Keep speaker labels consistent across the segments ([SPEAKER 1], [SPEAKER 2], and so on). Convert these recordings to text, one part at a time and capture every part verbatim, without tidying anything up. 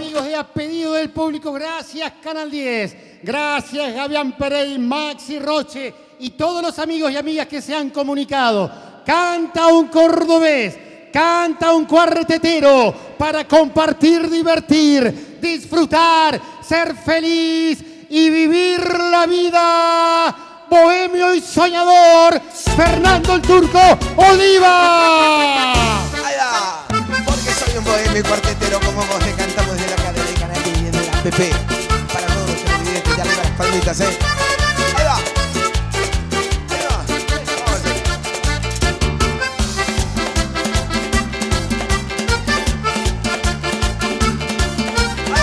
[SPEAKER 1] amigos y a pedido del público, gracias Canal diez, gracias Gavián Perey, Maxi Roche y todos los amigos y amigas que se han comunicado. Canta un cordobés, canta un cuartetero para compartir, divertir, disfrutar, ser feliz y vivir la vida. Bohemio y soñador, Fernando el Turco Oliva.
[SPEAKER 2] Ahí va, porque soy un bohemio y cuartetero como vos, te cantamos desde la cadena de Canal diez y en el A P P. Para todos los televidentes, de arriba las palmitas, eh. Ahí va. Ahí va. Vamos a Ahí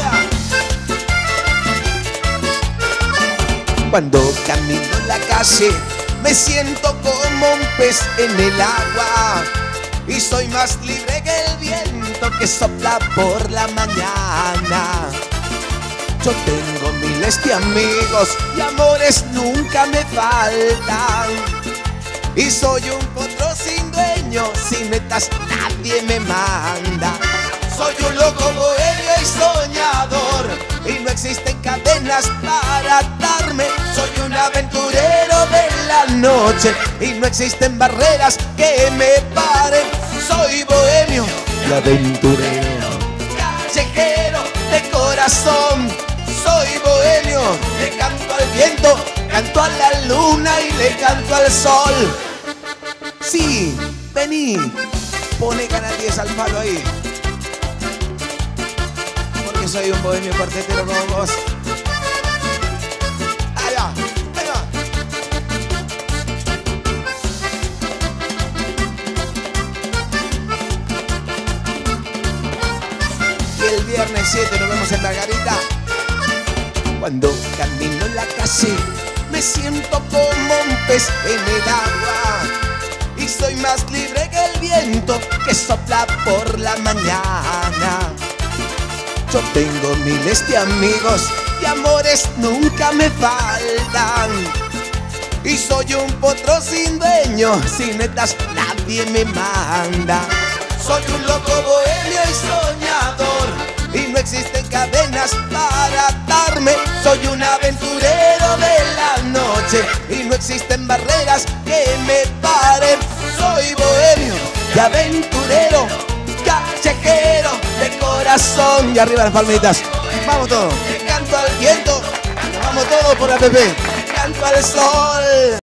[SPEAKER 2] va. Cuando camino en la calle me siento como un pez en el agua y soy más libre que el viento que sopla por la mañana. Yo tengo miles de amigos y amores nunca me faltan y soy un potro sin dueño, sin metas nadie me manda. Soy un loco bohemio y soñador y no existen cadenas para atarme. Soy un aventurero de la noche y no existen barreras que me paren. Soy bohemio y aventurero, callejero de corazón. Soy bohemio, le canto al viento, canto a la luna y le canto al sol. Sí, vení, pone Canal diez al palo ahí. Porque soy un bohemio cuartetero como vos. Ahí va, ahí va. Y el viernes siete nos vemos en Margarita. Cuando camino en la calle me siento como un pez en el agua y soy más libre que el viento que sopla por la mañana. Yo tengo miles de amigos y amores nunca me faltan y soy un potro sin dueño, sin metas nadie me manda. Soy un loco bohemio y soñador y no existen cadenas para atarme. Soy un aventurero de la noche y no existen barreras que me paren. Soy bohemio y aventurero, callejero de corazón. Y arriba las palmitas. Vamos todos. Le canto al viento, vamos todos por la A P P. Le canto al sol.